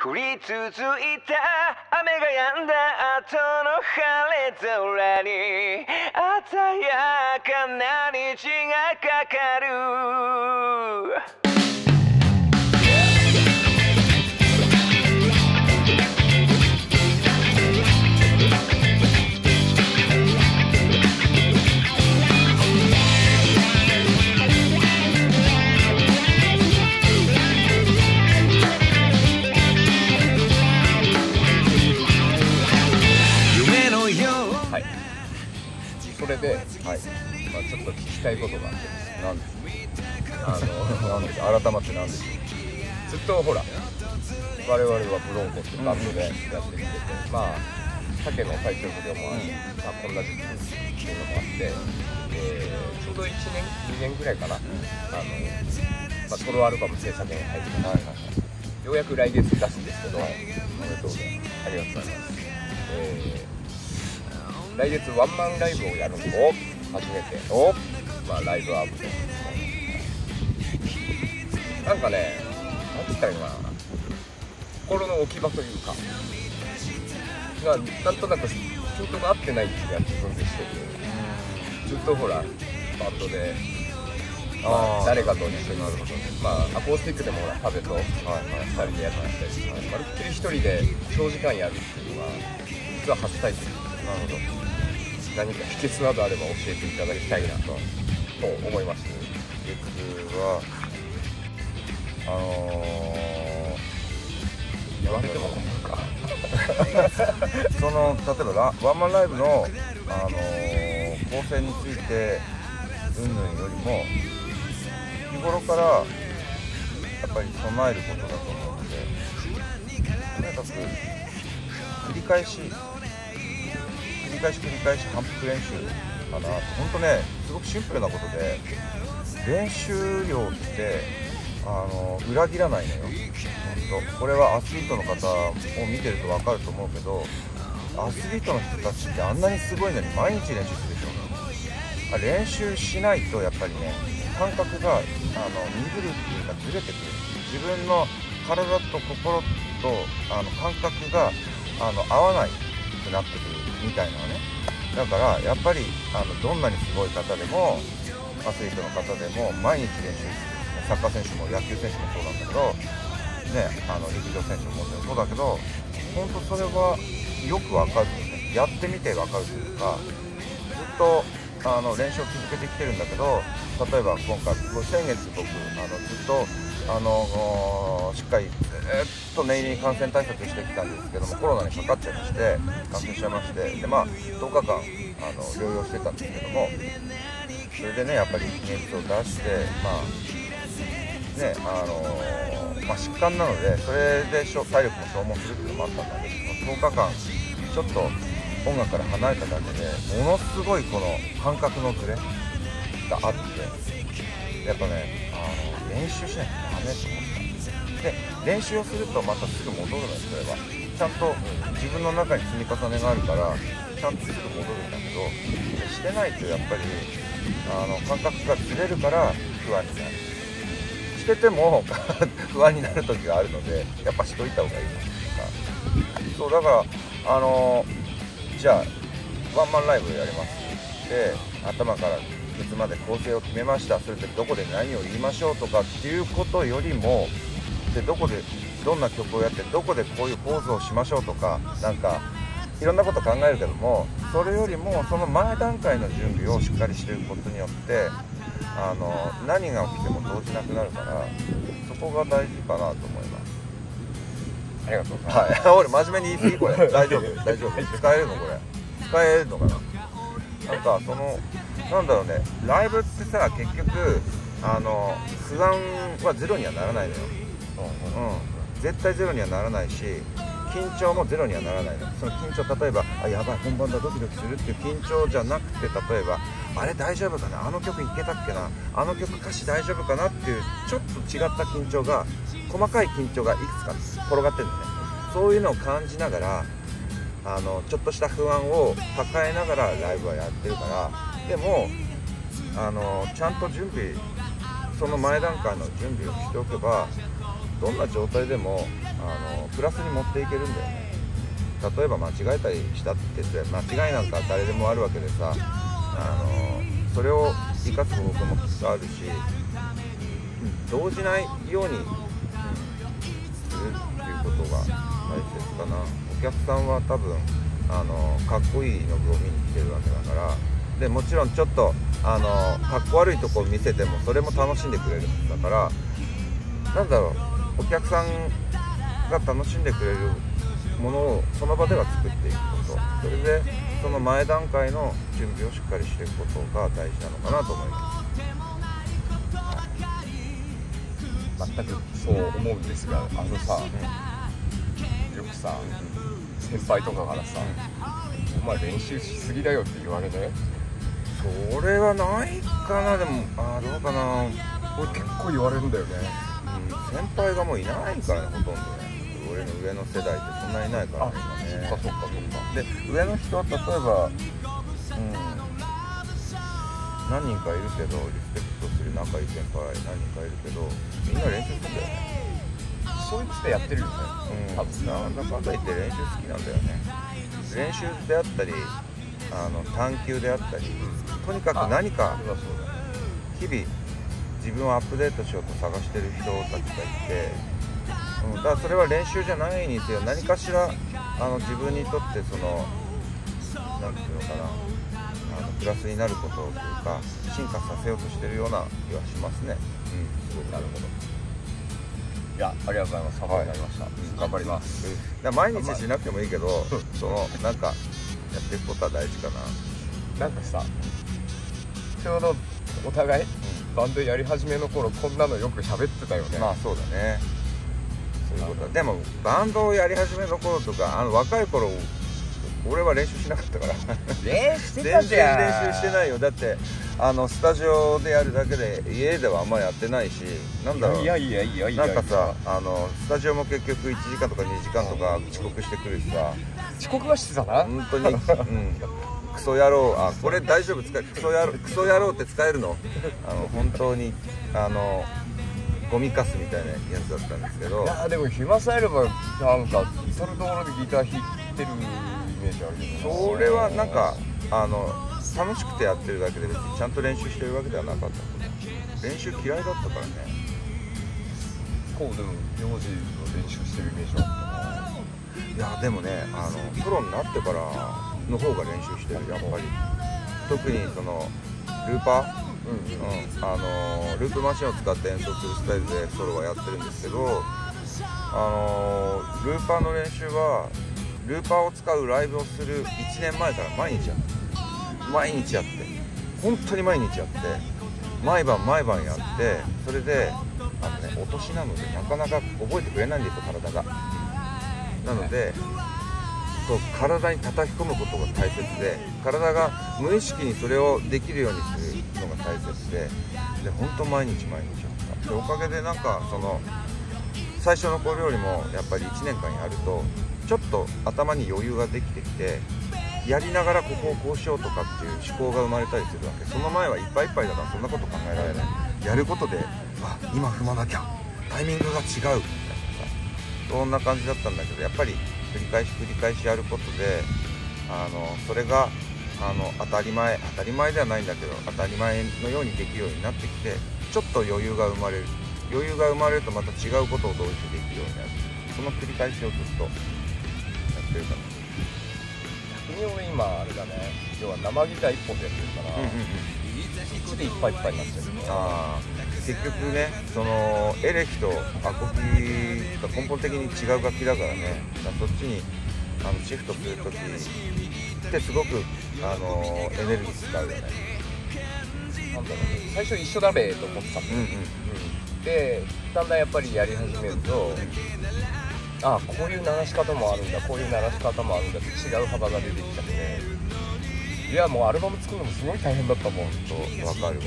降り続いた雨が止んだ後の晴れ空に鮮やかな虹がかかる。 それで、はい、まあ、ちょっと聞きたいことがあってですね。 なんです改まってなんですずっとほら我々はブロンコってバンドでやってきてて、まあ竹の体調不良もあり、まあ、こんな時期っていうのもあって、ちょうど1年2年ぐらいかな、まあ、ソロアルバム制作に入ってます、ようやく来月出すんですけど、おめでとうございます。ありがとうございます。来月ワンマンライブをやるのを初めてまあ、ライブアップでなんかね、なんて言ったらいいのかな、心の置き場というかがなんとなくピントが合ってない気が自分でしてて、ずっとほらバンドで、まあ、誰かと一緒になることで、まあアコースティックでもほら壁と2人でやってましたり、まるっきり一人で長時間やるっていうのは実は初体験です。なるほど。何か秘訣などあれば教えていただきたいなと思います。 秘訣は言われても困るかその例えばワンマンライブの、構成について云々よりも日頃からやっぱり備えることだと思うので、とにかく繰り返し反復練習かな。本当ね、すごくシンプルなことで練習量って裏切らないのよ。本当これはアスリートの方を見てると分かると思うけど、アスリートの人たちってあんなにすごいのに毎日練習するでしょ。練習しないとやっぱりね、感覚が鈍るっていうかずれてくる。自分の体と心と感覚が合わないくなってくるみたいなのね。だからやっぱりどんなにすごい方でもアスリートの方でも毎日練習する。サッカー選手も野球選手もそうなんだけどね、陸上選手ももちろんそうだけど、本当それはよくわかる、ね、やってみてわかるというか、ずっと練習を続けてきてるんだけど、例えば今回先月僕ずっとしっかり念入りに感染対策してきたんですけども、コロナにかかっちゃいまして、感染しちゃいまして、でまあ10日間療養してたんですけども、それでねやっぱり熱を出して、まあね疾患なので、それで体力も消耗するっていうのもあったんだけど、10日間ちょっと音楽から離れただけでものすごいこの感覚のズレがあって、やっぱね練習しないとダメと思ったんです。で練習をするとまたすぐ戻るのよ。それはちゃんと自分の中に積み重ねがあるからちゃんとすぐ戻るんだけど、してないとやっぱり感覚がずれるから不安になる。してても不安になる時があるので、やっぱしといた方がいいのとか。そうだからじゃあワンマンライブやりますで、頭からケツまで構成を決めました。それでどこで何を言いましょうとかっていうことよりも、でどこでどんな曲をやってどこでこういうポーズをしましょうとか、なんかいろんなこと考えるけども、それよりもその前段階の準備をしっかりしていくことによって何が起きても動じなくなるから、そこが大事かなと思います。 ありがとうございます。 はい、俺真面目に言い過ぎこれ大丈夫使えるのこれ使えるのかな。なんかなんだろうね、ライブってさ、結局不安はゼロにはならないのよ。絶対ゼロにはならないし、緊張もゼロにはならないの。その緊張、例えばやばい本番だドキドキするっていう緊張じゃなくて、例えばあれ大丈夫かな、あの曲いけたっけな、あの曲歌詞大丈夫かなっていうちょっと違った緊張が、細かい緊張がいくつか転がってるのね。そういうのを感じながらちょっとした不安を抱えながらライブはやってるから。でもちゃんと準備、その前段階の準備をしておけば、どんな状態でもプラスに持っていけるんだよね。例えば間違えたりしたって間違いなんか誰でもあるわけでさ、それを生かす方法もきっとあるし、動じないように、するっていうことが大切かな。お客さんは多分かっこいいの具を見に来てるわけだから、でもちろんちょっとかっこ悪いとこを見せてもそれも楽しんでくれるんだから、なんだろう、お客さんが楽しんでくれるものをその場では作っていくこと、それでその前段階の準備をしっかりしていくことが大事なのかなと思います。 全くそう思うんですが、さ、よくさ、先輩とかからさ、お前練習しすぎだよって言われね。 それはないかな。でもどうかな、 俺結構言われるんだよね。 先輩がもういないからね、ほとんどね。俺の上の世代ってそんなにいないからね、今ね。 そっか。 で、上の人は例えば、何人かいるけど、リスペクトする仲いい先輩何人かいるけど、みんな練習するんだよね。 そういうつてやってるよね。 多分なんだかんだ言って練習好きなんだよね。練習であったり探求であったり、とにかく何か日々自分をアップデートしようと探してる人たちがいて、だからそれは練習じゃないにせよ、何かしら自分にとってそのなんていうのかな、プラスになることというか進化させようとしてるような気はしますね。 すごくなるほど。いや、ありがとうございます。参考になりました。頑張ります。 だから毎日しなくてもいいけど、なんかやっていくことは大事かな。 なんかさ、ちょうどお互い、バンドやり始めの頃こんなのよく喋ってたよね。 まあそうだね。そういうことだ。でもバンドをやり始めの頃とか若い頃俺は練習しなかったから練習してたじゃん。 全然練習してないよ。だってスタジオでやるだけで家ではあんまやってないし、なんだろう、 いやなんかさスタジオも結局1時間とか2時間とか遅刻してくるしさ、 遅刻はしてたな本当にクソ野郎、これ大丈夫、クソ野郎って使えるの本当にゴミカスみたいなやつだったんですけど。 いやでも暇さえあればなんか至る所でギター弾いてるイメージあるけど、 それはなんか楽しくてやってるだけで別にちゃんと練習してるわけではなかった。練習嫌いだったからね。 こうでも名字の練習してるイメージあったな。 いやでもねソロになってからの方が練習してる、やっぱり。特にそのルーパー、ループマシンを使って演奏するスタイルでソロはやってるんですけど、ルーパーの練習はルーパーを使うライブをする1年前から毎日やって、本当に毎日やって、毎晩やって、それでお年なのでなかなか覚えてくれないんですよ、体が。なので体に叩き込むことが大切で、体が無意識にそれをできるようにするのが大切で、本当毎日やった。でおかげでなんか最初の頃よりもやっぱり1年間やるとちょっと頭に余裕ができてきて、やりながらここをこうしようとかっていう思考が生まれたりするわけ。その前はいっぱいいっぱいだからそんなこと考えられない。やることで今踏まなきゃ、タイミングが違うみたいなさ、そんな感じだったんだけど、やっぱり繰り返しやることでそれが当たり前ではないんだけど当たり前のようにできるようになってきて、ちょっと余裕が生まれるとまた違うことを同時にできるようになる。その繰り返しをずっとやってるかな。 逆に俺今あれだね、要は生ギター1本でやってるから、1でいっぱいいっぱいになっちゃうね。 結局ね、エレキとアコギが根本的に違う楽器だからね。そっちにシフトするときってすごくエネルギー使うよね。 なんだろうね、最初一緒だべと思ってたんだよ。でだんだんやっぱりやり始めると、こういう鳴らし方もあるんだ、こういう鳴らし方もあるんだって違う幅が出てきちゃって、いやもうアルバム作るのもすごい大変だったもん。 分かるわ。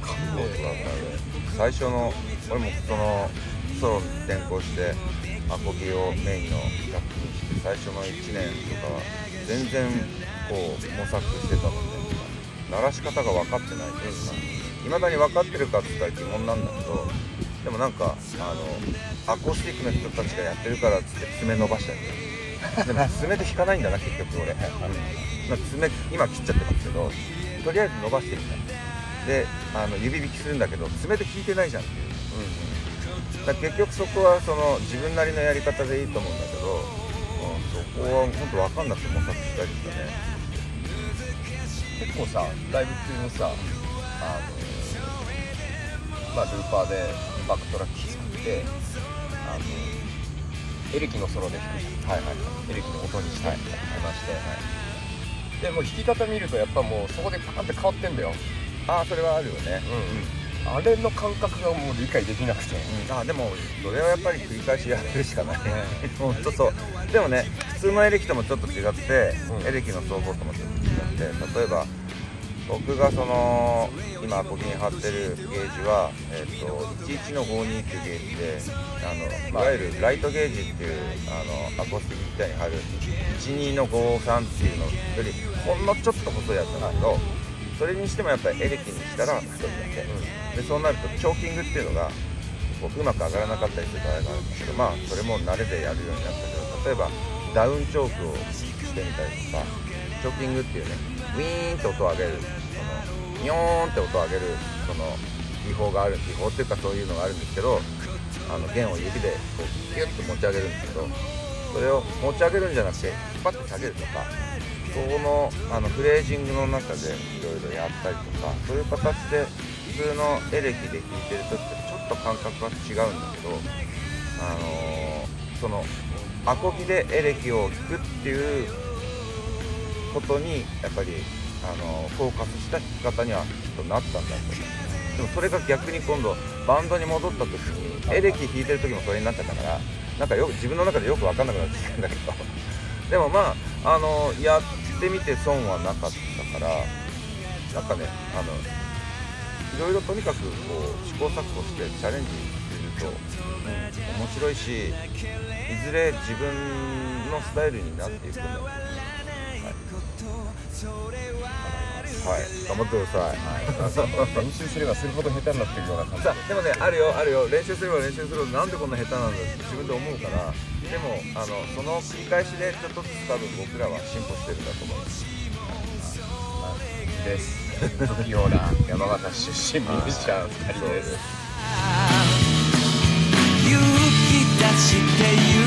最初の俺もソロに転向してアコギをメインの楽器にして最初の1年とかは全然模索してたので、鳴らし方が分かってないというか、いまだに分かってるかって言ったら疑問なんだけど、 でもなんかアコースティックの人たちがやってるからっつって爪伸ばしたりでも爪で弾かないんだな結局俺、爪今切っちゃってますけどとりあえず伸ばしてみたで指引きするんだけど爪で弾いてないじゃんっていう、だから結局そこはその自分なりのやり方でいいと思うんだけど、そこは本当分かんなくて模索したりしたね。 結構さライブ中にさルーパーでバックトラック作ってエレキのソロで弾く、エレキの音にしてみたいな話して、でもう弾き方見るとやっぱもうそこでパーンって変わってんだよ。 それはあるよね。 あれの感覚がもう理解できなくて、 でもそれはやっぱり繰り返しやるしかない。本当そう。でもね普通のエレキともちょっと違って、エレキの奏法ともちょっと違って、例えば僕がその今アコギに貼ってるゲージは、11の52っていうゲージでいわゆるライトゲージっていうアコースティックギターに貼る12の53っていうのよりほんのちょっと細いやつなんだけど、それにしてもやっぱりエレキにしたら太いだけ、でそうなるとチョーキングっていうのがうまく上がらなかったりする場合があるんだけど、それも慣れでやるようになったけど、例えばダウンチョークをしてみたりとか、チョーキングっていうねウィーンって音を上げる、ニョーンって音を上げるその技法がある、技法っていうかそういうのがあるんですけど、弦を指でこうギュッと持ち上げるんですけど、それを持ち上げるんじゃなくて引っ張って下げるとか、そのフレージングの中でいろいろやったりとか、そういう形で普通のエレキで弾いてる時ってちょっと感覚が違うんだけど、そのアコギでエレキを弾くっていうことにやっぱりフォーカスした弾き方にはきっとなったんだと思う。でもそれが逆に今度バンドに戻った時にエレキ弾いてる時もそれになっちゃったから、なんか自分の中でよく分かんなくなってきたんだけどでもやってみて損はなかったから、なんかねいろいろとにかくこう試行錯誤してチャレンジすると、面白いし、いずれ自分のスタイルになっていくんだと思う。頑張ってください。 練習すればするほど下手になってるような感じでもね、あるよ、練習すれば練習するほどなんでこんな下手なんだって自分で思うから、でもその繰り返しでちょっとずつ多分僕らは進歩してるんだと思います。 不器用な山形出身ミュージシャン2人です。 勇気出して